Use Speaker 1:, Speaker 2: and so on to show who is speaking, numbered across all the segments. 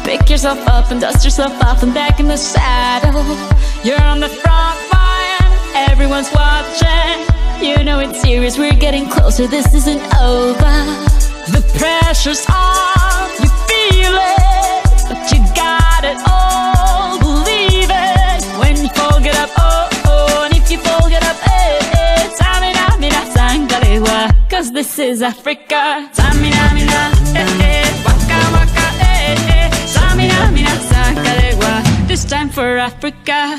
Speaker 1: Pick yourself up and dust yourself off and back in the saddle. You're on the front line, everyone's watching. You know it's serious, we're getting closer, this isn't over. The pressure's on, you feel it, but you got it all, believe it. When you fall, get up, oh, oh, and if you fall, get up, eh, eh. Tamina, mina, sangalewa, cause this is Africa. Tamina, mina, eh, eh, waka, waka, eh, eh. Tamina, mina, sangalewa, this time for Africa.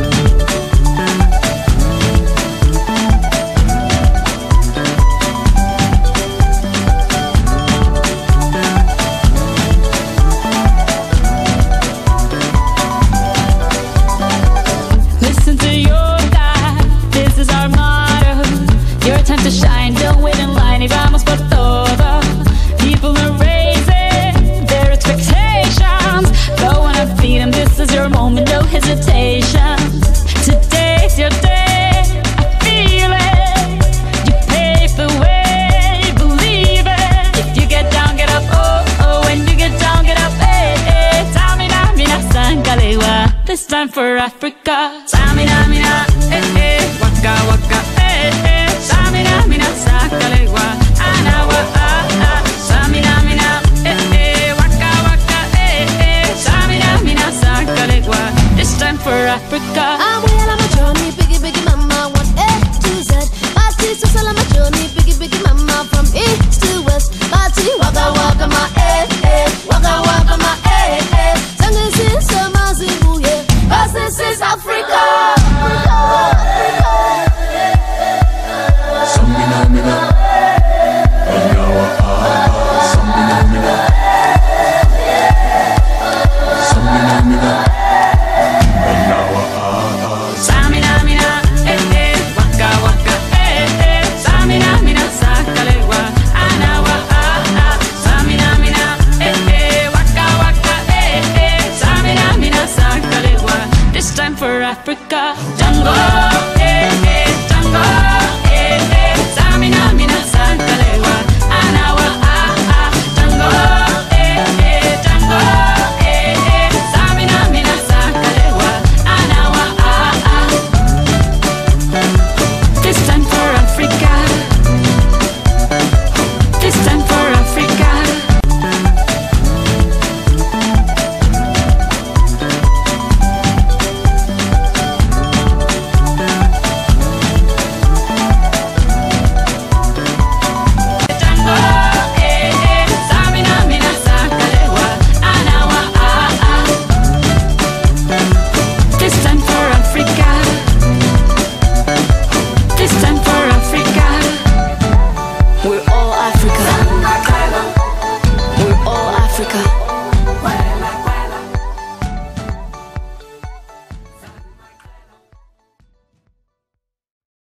Speaker 1: Time to shine, don't wait in line, y vamos por todo. People are raising their expectations. Go on and feed them, this is your moment, no hesitation. Today's your day, I feel it. You pave the way, believe it. If you get down, get up, oh, oh. When you get down, get up, eh, eh. Tamina, mina, sangalewa, this time for Africa. Tamina, mina, eh, eh. Waka, waka, eh, eh. Samina, mina, sakalewa, anawa, ah, ah. Samina, mina, eh, eh. Waka, waka, eh, eh. Samina, mina, sakalewa, this time for Africa.
Speaker 2: I'm well on my journey, biggie, biggie mama, 1 A to Z. Party to sell on my journey, biggie, biggie mama, from east to west. Party, waka, waka, my eh, eh. Waka, waka, my eh, eh. Sangin' since summer's in Booye, 'cause this is Africa.
Speaker 1: For Africa, jungle.